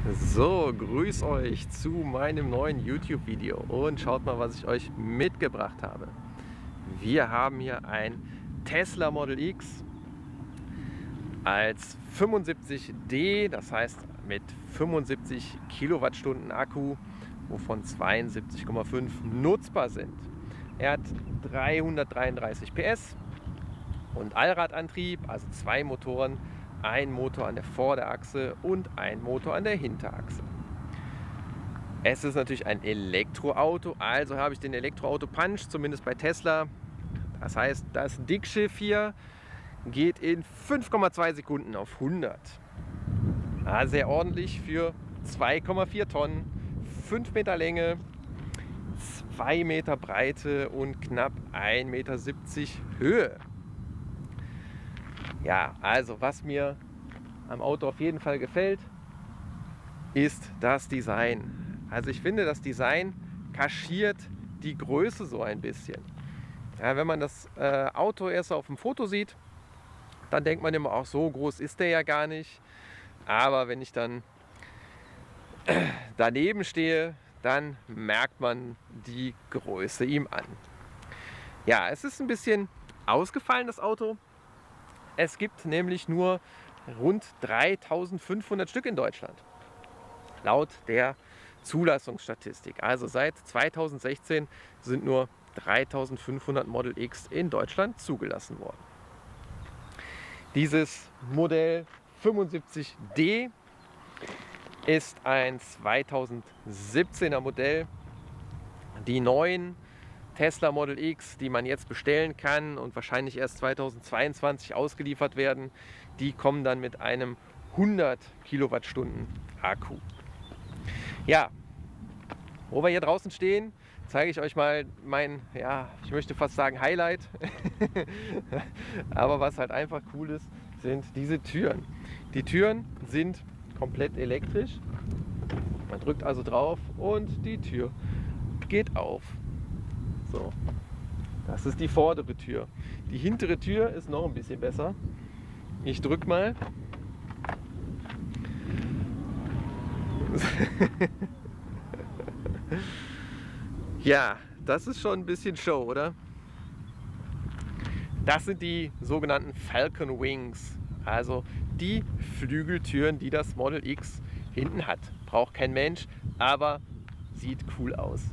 So, grüß euch zu meinem neuen YouTube-Video und schaut mal, was ich euch mitgebracht habe. Wir haben hier ein Tesla Model X als 75D, das heißt mit 75 Kilowattstunden Akku, wovon 72,5 nutzbar sind. Er hat 333 PS und Allradantrieb, also zwei Motoren. Ein Motor an der Vorderachse und ein Motor an der Hinterachse. Es ist natürlich ein Elektroauto, also habe ich den Elektroauto-Punch, zumindest bei Tesla. Das heißt, das Dickschiff hier geht in 5,2 Sekunden auf 100. Ja, sehr ordentlich für 2,4 Tonnen, 5 Meter Länge, 2 Meter Breite und knapp 1,70 Meter Höhe. Ja, also was mir am Auto auf jeden Fall gefällt, ist das Design. Also ich finde, das Design kaschiert die Größe so ein bisschen. Ja, wenn man das Auto erst auf dem Foto sieht, dann denkt man immer, auch so groß ist der ja gar nicht. Aber wenn ich dann daneben stehe, dann merkt man die Größe ihm an. Ja, es ist ein bisschen ausgefallen, das Auto. Es gibt nämlich nur rund 3500 Stück in Deutschland, laut der Zulassungsstatistik. Also seit 2016 sind nur 3500 Model X in Deutschland zugelassen worden. Dieses Modell 75D ist ein 2017er Modell. Die neuen Tesla Model X, die man jetzt bestellen kann und wahrscheinlich erst 2022 ausgeliefert werden, die kommen dann mit einem 100 Kilowattstunden Akku. Ja, wo wir hier draußen stehen, zeige ich euch mal mein, ja, ich möchte fast sagen Highlight. Aber was halt einfach cool ist, sind diese Türen. Die Türen sind komplett elektrisch. Man drückt also drauf und die Tür geht auf. So, das ist die vordere Tür. Die hintere Tür ist noch ein bisschen besser. Ich drücke mal. Ja, das ist schon ein bisschen Show, oder? Das sind die sogenannten Falcon Wings, also die Flügeltüren, die das Model X hinten hat. Braucht kein Mensch, aber sieht cool aus.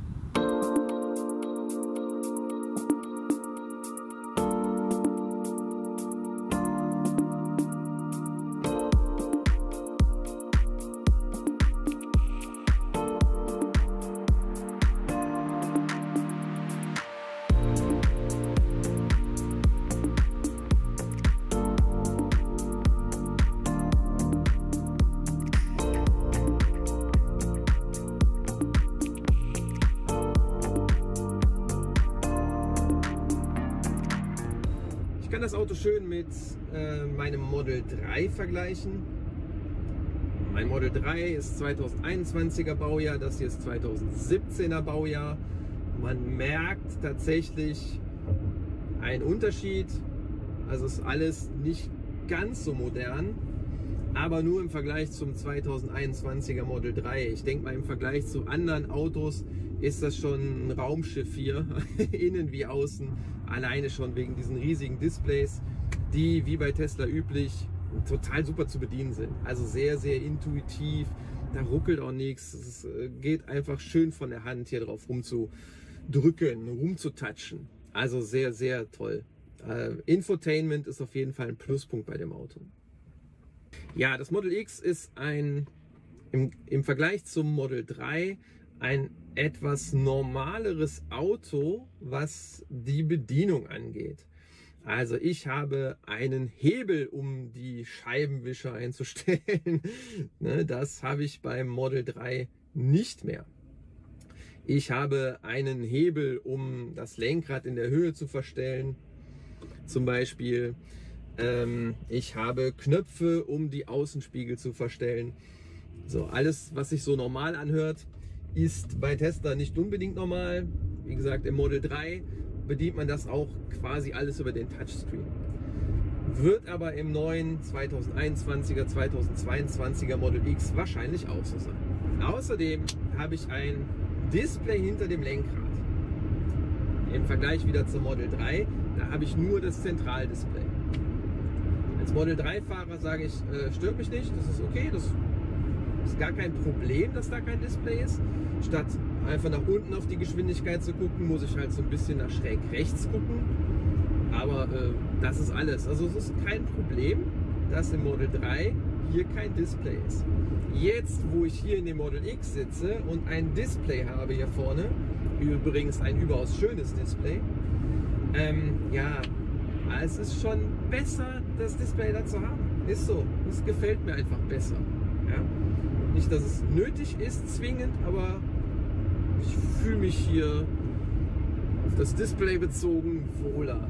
Ich kann das Auto schön mit meinem Model 3 vergleichen. Mein Model 3 ist 2021er Baujahr, das hier ist 2017er Baujahr. Man merkt tatsächlich einen Unterschied. Also ist alles nicht ganz so modern, aber nur im Vergleich zum 2021er Model 3. Ich denke mal, im Vergleich zu anderen Autos ist das schon ein Raumschiff hier, innen wie außen, alleine schon wegen diesen riesigen Displays, die wie bei Tesla üblich total super zu bedienen sind. Also sehr, sehr intuitiv, da ruckelt auch nichts, es geht einfach schön von der Hand hier drauf rumzudrücken, rumzutatschen. Also sehr, sehr toll. Infotainment ist auf jeden Fall ein Pluspunkt bei dem Auto. Ja, das Model X ist im Vergleich zum Model 3 ein etwas normaleres Auto, was die Bedienung angeht. Also ich habe einen Hebel, um die Scheibenwischer einzustellen. Das habe ich beim Model 3 nicht mehr. Ich habe einen Hebel, um das Lenkrad in der Höhe zu verstellen. Zum Beispiel, ich habe Knöpfe, um die Außenspiegel zu verstellen. So, alles, was sich so normal anhört, ist bei Tesla nicht unbedingt normal. Wie gesagt, im Model 3 bedient man das auch quasi alles über den Touchscreen. Wird aber im neuen 2021er, 2022er Model X wahrscheinlich auch so sein. Außerdem habe ich ein Display hinter dem Lenkrad. Im Vergleich wieder zum Model 3, da habe ich nur das Zentraldisplay. Als Model 3-Fahrer sage ich, stört mich nicht, das ist okay, das ist gar kein Problem, dass da kein Display ist. Statt einfach nach unten auf die Geschwindigkeit zu gucken, muss ich halt so ein bisschen nach schräg rechts gucken. Aber das ist alles. Also es ist kein Problem, dass im Model 3 hier kein Display ist. Jetzt, wo ich hier in dem Model X sitze und ein Display habe hier vorne, übrigens ein überaus schönes Display, ja, es ist schon besser, das Display da zu haben. Ist so. Es gefällt mir einfach besser. Ja? Nicht, dass es nötig ist, zwingend, aber ich fühle mich hier auf das Display bezogen wohler.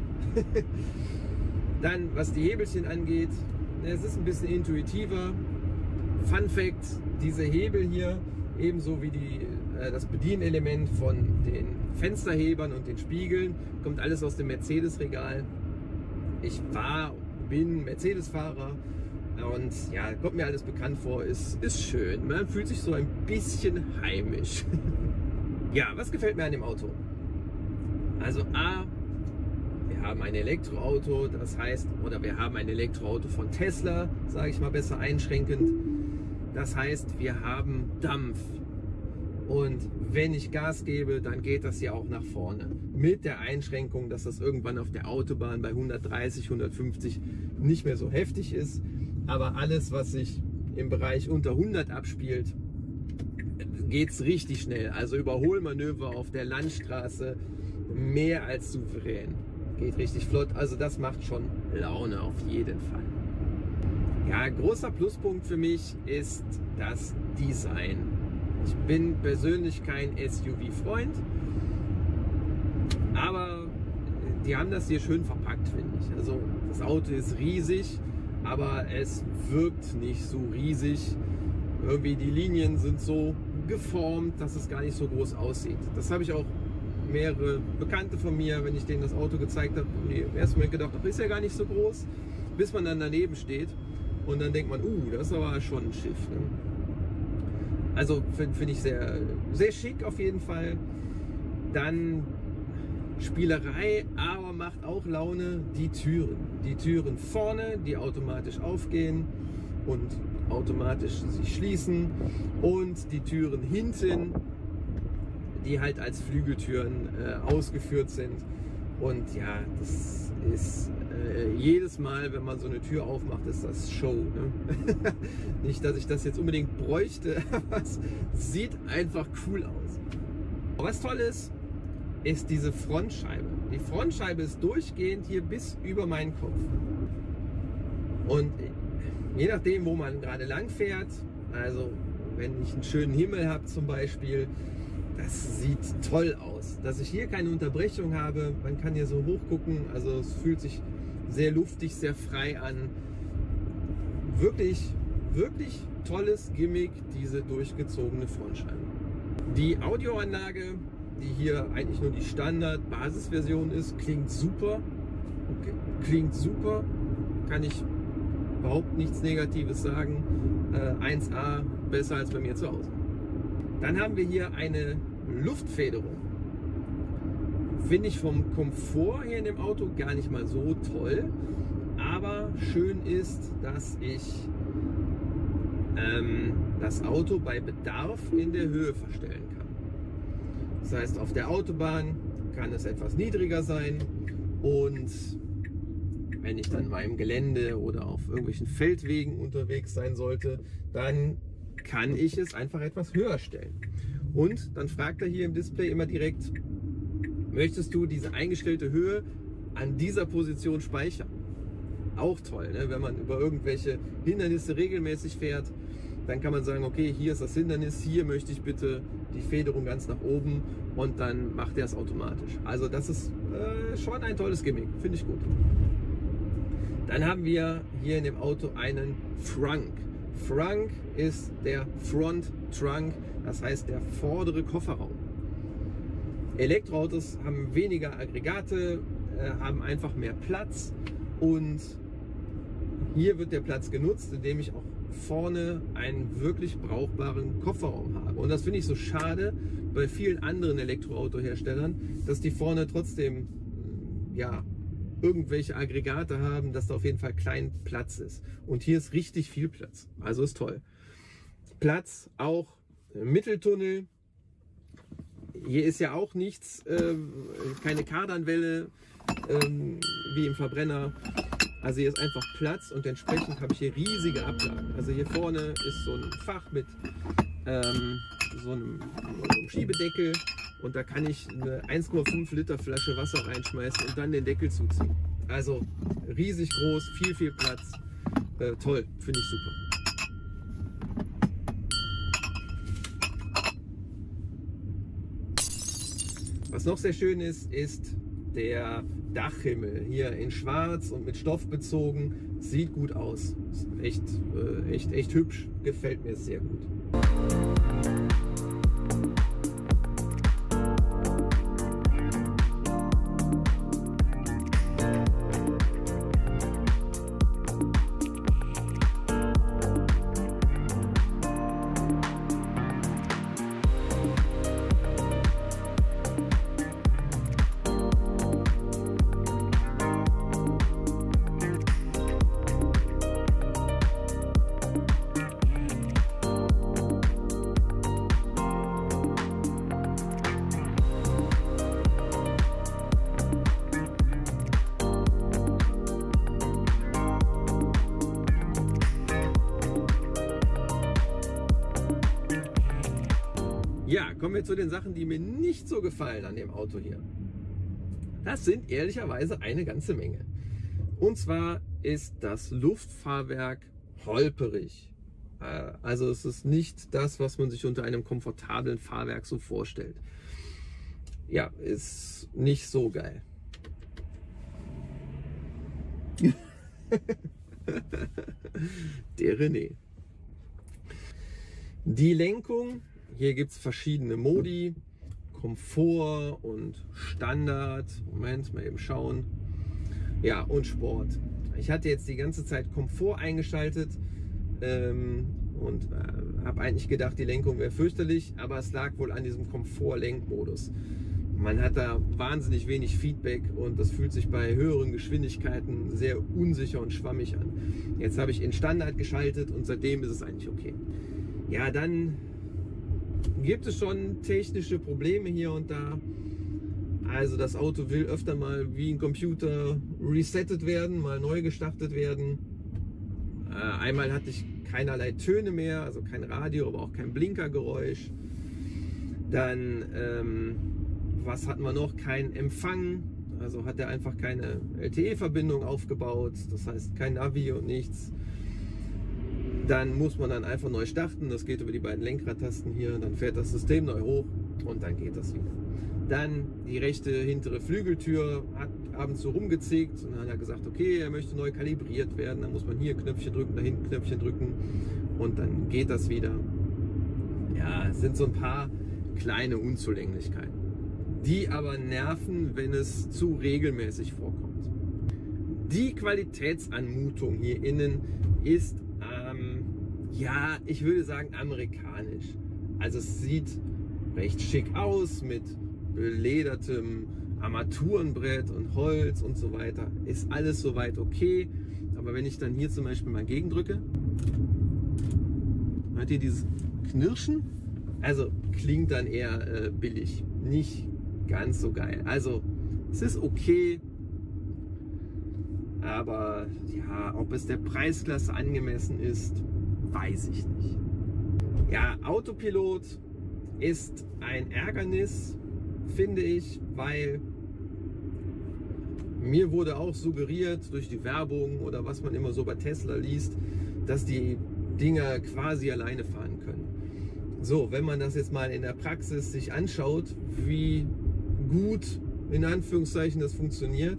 Dann, was die Hebelchen angeht, es ist ein bisschen intuitiver. Fun Fact, diese Hebel hier, ebenso wie das Bedienelement von den Fensterhebern und den Spiegeln, kommt alles aus dem Mercedes-Regal. Ich bin Mercedes-Fahrer und ja, kommt mir alles bekannt vor, ist schön. Man fühlt sich so ein bisschen heimisch. Ja, was gefällt mir an dem Auto? Also A, wir haben ein Elektroauto, das heißt, oder wir haben ein Elektroauto von Tesla, sage ich mal besser einschränkend. Das heißt, wir haben Dampf. Und wenn ich Gas gebe, dann geht das ja auch nach vorne. Mit der Einschränkung, dass das irgendwann auf der Autobahn bei 130, 150 nicht mehr so heftig ist. Aber alles, was sich im Bereich unter 100 abspielt, geht es richtig schnell. Also Überholmanöver auf der Landstraße mehr als souverän. Geht richtig flott. Also das macht schon Laune auf jeden Fall. Ja, großer Pluspunkt für mich ist das Design. Ich bin persönlich kein SUV-Freund, aber die haben das hier schön verpackt, finde ich. Also das Auto ist riesig, aber es wirkt nicht so riesig. Irgendwie die Linien sind so geformt, dass es gar nicht so groß aussieht. Das habe ich auch mehrere Bekannte von mir, wenn ich denen das Auto gezeigt habe, die im ersten Moment gedacht, ach, ist ja gar nicht so groß, bis man dann daneben steht und dann denkt man, das ist aber schon ein Schiff. Ne? Also finde ich sehr, sehr schick auf jeden Fall. Dann Spielerei, aber macht auch Laune, die Türen. Die Türen vorne, die automatisch aufgehen und automatisch sich schließen, und die Türen hinten, die halt als Flügeltüren ausgeführt sind. Und ja, das ist jedes Mal, wenn man so eine Tür aufmacht, ist das Show. Ne? Nicht, dass ich das jetzt unbedingt bräuchte, aber es sieht einfach cool aus. Was toll ist diese Frontscheibe. Die Frontscheibe ist durchgehend hier bis über meinen Kopf. Und je nachdem, wo man gerade lang fährt, also wenn ich einen schönen Himmel habe zum Beispiel, das sieht toll aus. Dass ich hier keine Unterbrechung habe, man kann hier so hoch gucken, also es fühlt sich sehr luftig, sehr frei an. Wirklich, wirklich tolles Gimmick, diese durchgezogene Frontscheibe. Die Audioanlage, die hier eigentlich nur die Standard-Basisversion ist, klingt super. Okay. Klingt super, kann ich überhaupt nichts Negatives sagen. 1A, besser als bei mir zu Hause. Dann haben wir hier eine Luftfederung. Finde ich vom Komfort hier in dem Auto gar nicht mal so toll. Aber schön ist, dass ich das Auto bei Bedarf in der Höhe verstellen kann. Das heißt, auf der Autobahn kann es etwas niedriger sein, und wenn ich dann mal im Gelände oder auf irgendwelchen Feldwegen unterwegs sein sollte, dann kann ich es einfach etwas höher stellen. Und dann fragt er hier im Display immer direkt, möchtest du diese eingestellte Höhe an dieser Position speichern? Auch toll, ne? Wenn man über irgendwelche Hindernisse regelmäßig fährt, dann kann man sagen, okay, hier ist das Hindernis, hier möchte ich bitte die Federung ganz nach oben, und dann macht er es automatisch. Also das ist schon ein tolles Gimmick, finde ich gut. Dann haben wir hier in dem Auto einen Trunk. Trunk ist der Front Trunk, das heißt der vordere Kofferraum. Elektroautos haben weniger Aggregate, haben einfach mehr Platz, und hier wird der Platz genutzt, indem ich auch vorne einen wirklich brauchbaren Kofferraum habe. Und das finde ich so schade bei vielen anderen Elektroautoherstellern, dass die vorne trotzdem ja, irgendwelche Aggregate haben, dass da auf jeden Fall klein Platz ist. Und hier ist richtig viel Platz. Also ist toll. Platz, auch Mitteltunnel. Hier ist ja auch nichts, keine Kardanwelle wie im Verbrenner. Also hier ist einfach Platz und entsprechend habe ich hier riesige Ablagen. Also hier vorne ist so ein Fach mit so einem Schiebedeckel und da kann ich eine 1,5 Liter Flasche Wasser reinschmeißen und dann den Deckel zuziehen. Also riesig groß, viel Platz. Toll, finde ich super. Was noch sehr schön ist, ist der Dachhimmel. Hier in schwarz und mit Stoff bezogen. Sieht gut aus. Ist echt hübsch. Gefällt mir sehr gut. Ja, kommen wir zu den Sachen, die mir nicht so gefallen an dem Auto hier. Das sind ehrlicherweise eine ganze Menge. Und zwar ist das Luftfahrwerk holperig. Also es ist nicht das, was man sich unter einem komfortablen Fahrwerk so vorstellt. Ja, ist nicht so geil. Der René. Die Lenkung. Hier gibt es verschiedene Modi, Komfort und Standard. Moment, mal eben schauen. Ja, und Sport. Ich hatte jetzt die ganze Zeit Komfort eingeschaltet und habe eigentlich gedacht, die Lenkung wäre fürchterlich, aber es lag wohl an diesem Komfort-Lenkmodus. Man hat da wahnsinnig wenig Feedback und das fühlt sich bei höheren Geschwindigkeiten sehr unsicher und schwammig an. Jetzt habe ich in Standard geschaltet und seitdem ist es eigentlich okay. Ja, dann gibt es schon technische Probleme hier und da. Also das Auto will öfter mal wie ein Computer resettet werden, mal neu gestartet werden. Einmal hatte ich keinerlei Töne mehr, also kein Radio, aber auch kein Blinkergeräusch. Dann, was hatten wir noch? Kein Empfang, also hat er einfach keine LTE-Verbindung aufgebaut, das heißt kein Navi und nichts. Dann muss man dann einfach neu starten, das geht über die beiden Lenkradtasten hier, dann fährt das System neu hoch und dann geht das wieder. Dann die rechte hintere Flügeltür hat abends so rumgezickt und dann hat er gesagt, okay, er möchte neu kalibriert werden, dann muss man hier Knöpfchen drücken, da hinten Knöpfchen drücken und dann geht das wieder. Ja, es sind so ein paar kleine Unzulänglichkeiten, die aber nerven, wenn es zu regelmäßig vorkommt. Die Qualitätsanmutung hier innen ist ja, ich würde sagen amerikanisch. Also es sieht recht schick aus mit beledertem Armaturenbrett und Holz und so weiter. Ist alles soweit okay. Aber wenn ich dann hier zum Beispiel mal gegendrücke, hört ihr dieses Knirschen? Also klingt dann eher billig. Nicht ganz so geil. Also es ist okay. Aber ja, ob es der Preisklasse angemessen ist, weiß ich nicht. Ja, Autopilot ist ein Ärgernis, finde ich, weil mir wurde auch suggeriert durch die Werbung oder was man immer so bei Tesla liest, dass die Dinger quasi alleine fahren können. So, wenn man das jetzt mal in der Praxis sich anschaut, wie gut in Anführungszeichen das funktioniert,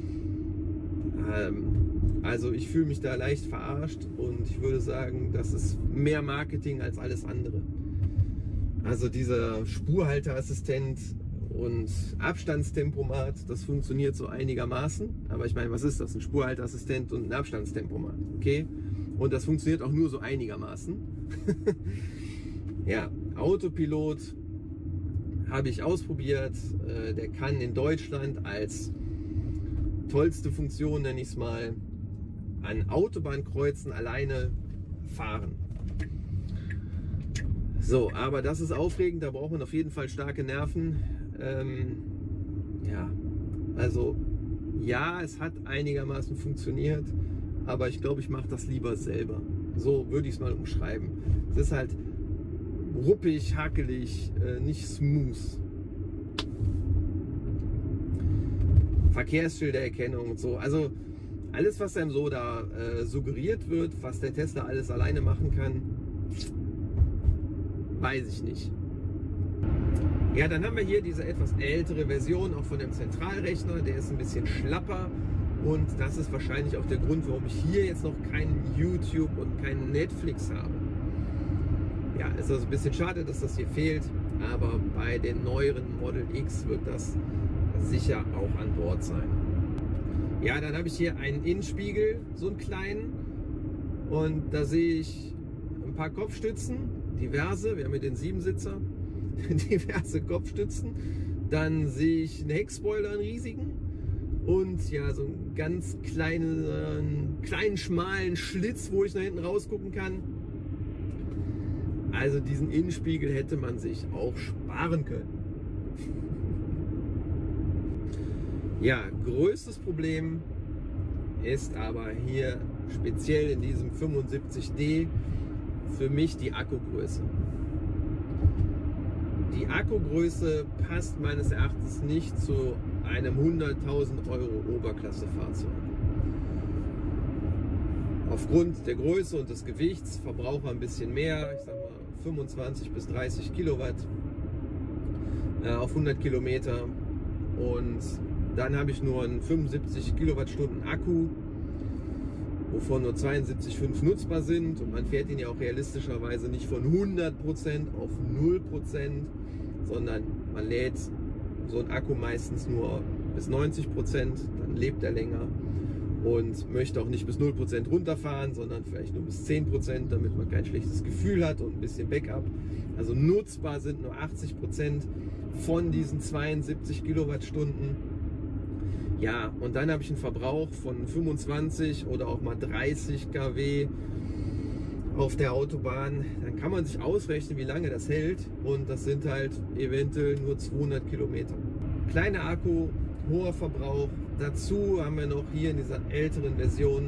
also ich fühle mich da leicht verarscht und ich würde sagen, das ist mehr Marketing als alles andere. Also dieser Spurhalteassistent und Abstandstempomat, das funktioniert so einigermaßen. Aber ich meine, was ist das? Ein Spurhalteassistent und ein Abstandstempomat, okay? Und das funktioniert auch nur so einigermaßen. Ja, Autopilot habe ich ausprobiert. Der kann in Deutschland als tollste Funktion, nenne ich es mal, an Autobahnkreuzen alleine fahren. So, aber das ist aufregend, da braucht man auf jeden Fall starke Nerven. Ja, also ja, es hat einigermaßen funktioniert, aber ich glaube, ich mache das lieber selber. So würde ich es mal umschreiben. Es ist halt ruppig, hakelig, nicht smooth. Verkehrsschildererkennung und so. Also alles, was einem so da suggeriert wird, was der Tesla alles alleine machen kann, weiß ich nicht. Ja, dann haben wir hier diese etwas ältere Version auch von dem Zentralrechner. Der ist ein bisschen schlapper und das ist wahrscheinlich auch der Grund, warum ich hier jetzt noch kein YouTube und kein Netflix habe. Ja, ist also ein bisschen schade, dass das hier fehlt, aber bei den neueren Model X wird das sicher auch an Bord sein. Ja, dann habe ich hier einen Innenspiegel, so einen kleinen, und da sehe ich ein paar Kopfstützen, diverse, wir haben hier den 7-Sitzer, diverse Kopfstützen, dann sehe ich einen Heckspoiler, einen riesigen, und ja, so einen ganz kleinen, schmalen Schlitz, wo ich nach hinten rausgucken kann. Also diesen Innenspiegel hätte man sich auch sparen können. Ja, größtes Problem ist aber hier speziell in diesem 75D für mich die Akkugröße. Die Akkugröße passt meines Erachtens nicht zu einem 100.000 € Oberklasse-Fahrzeug. Aufgrund der Größe und des Gewichts verbraucht er ein bisschen mehr, ich sag mal 25 bis 30 Kilowatt auf 100 Kilometer, und dann habe ich nur einen 75 Kilowattstunden Akku, wovon nur 72,5 nutzbar sind, und man fährt ihn ja auch realistischerweise nicht von 100% auf 0%, sondern man lädt so einen Akku meistens nur bis 90%, dann lebt er länger und möchte auch nicht bis 0% runterfahren, sondern vielleicht nur bis 10%, damit man kein schlechtes Gefühl hat und ein bisschen Backup. Also nutzbar sind nur 80% von diesen 72 Kilowattstunden. Ja, und dann habe ich einen Verbrauch von 25 oder auch mal 30 kW auf der Autobahn. Dann kann man sich ausrechnen, wie lange das hält, und das sind halt eventuell nur 200 Kilometer. Kleiner Akku, hoher Verbrauch. Dazu haben wir noch hier in dieser älteren Version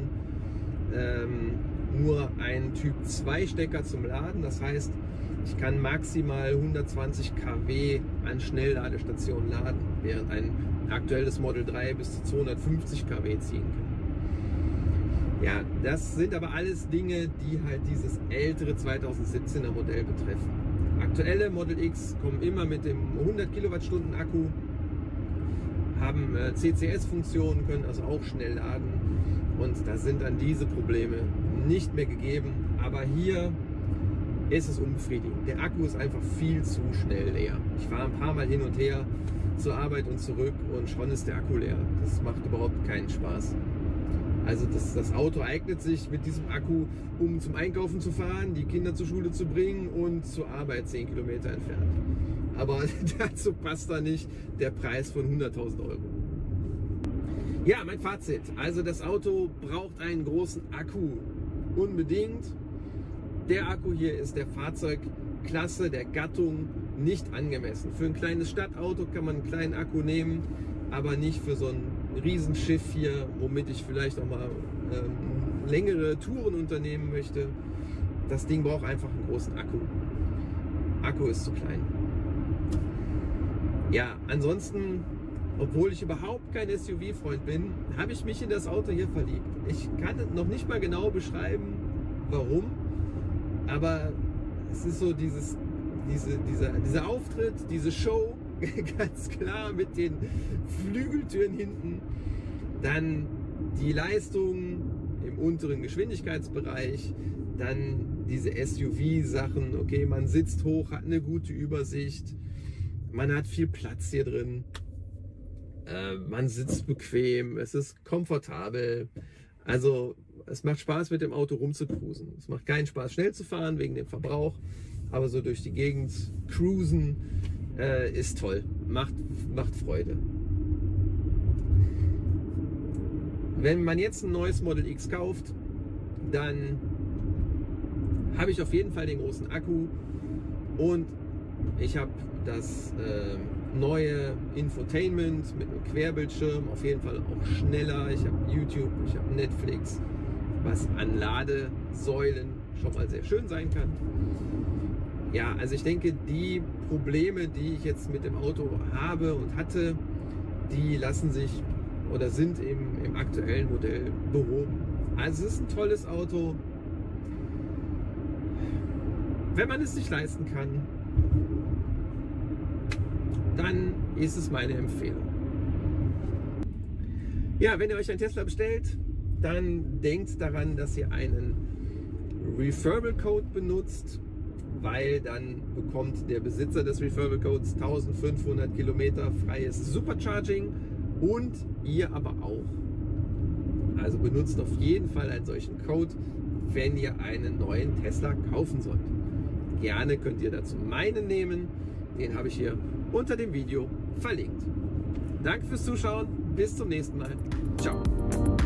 nur einen Typ 2 Stecker zum Laden. Das heißt, ich kann maximal 120 kW an Schnellladestationen laden, während ein aktuelles Model 3 bis zu 250 kW ziehen kann. Ja, das sind aber alles Dinge, die halt dieses ältere 2017er Modell betreffen. Aktuelle Model X kommen immer mit dem 100 Kilowattstunden Akku, haben CCS-Funktionen, können also auch schnell laden, und da sind dann diese Probleme nicht mehr gegeben. Aber hier ist es unbefriedigend. Der Akku ist einfach viel zu schnell leer. Ich fahre ein paar Mal hin und her zur Arbeit und zurück und schon ist der Akku leer. Das macht überhaupt keinen Spaß. Also das Auto eignet sich mit diesem Akku, um zum Einkaufen zu fahren, die Kinder zur Schule zu bringen und zur Arbeit 10 Kilometer entfernt. Aber dazu passt da nicht der Preis von 100.000 €. Ja, mein Fazit. Also das Auto braucht einen großen Akku. Unbedingt. Der Akku hier ist der Fahrzeugklasse, der Gattung nicht angemessen. Für ein kleines Stadtauto kann man einen kleinen Akku nehmen, aber nicht für so ein Riesenschiff hier, womit ich vielleicht auch mal längere Touren unternehmen möchte. Das Ding braucht einfach einen großen Akku. Akku ist zu klein. Ja, ansonsten, obwohl ich überhaupt kein SUV-Freund bin, habe ich mich in das Auto hier verliebt. Ich kann noch nicht mal genau beschreiben, warum, aber es ist so dieser Auftritt, diese Show, ganz klar mit den Flügeltüren hinten, dann die Leistung im unteren Geschwindigkeitsbereich, dann diese SUV-Sachen, okay, man sitzt hoch, hat eine gute Übersicht, Man hat viel Platz hier drin. Man sitzt bequem. Es ist komfortabel. Also es macht Spaß, mit dem Auto rumzucruisen. Es macht keinen Spaß, schnell zu fahren wegen dem Verbrauch. Aber so durch die Gegend cruisen ist toll. Macht Freude. Wenn man jetzt ein neues Model X kauft, dann habe ich auf jeden Fall den großen Akku und ich habe das neue Infotainment mit einem Querbildschirm, auf jeden Fall auch schneller. Ich habe YouTube, ich habe Netflix, was an Ladesäulen schon mal sehr schön sein kann. Ja, also ich denke, die Probleme, die ich jetzt mit dem Auto habe und hatte, die lassen sich oder sind im aktuellen Modell behoben. Also es ist ein tolles Auto. Wenn man es sich leisten kann, dann ist es meine Empfehlung. Ja, wenn ihr euch einen Tesla bestellt, dann denkt daran, dass ihr einen Referral-Code benutzt, weil dann bekommt der Besitzer des Referral-Codes 1500 Kilometer freies Supercharging und ihr aber auch. Also benutzt auf jeden Fall einen solchen Code, wenn ihr einen neuen Tesla kaufen sollt. Gerne könnt ihr dazu meinen nehmen, den habe ich hier unter dem Video verlinkt. Danke fürs Zuschauen, bis zum nächsten Mal. Ciao.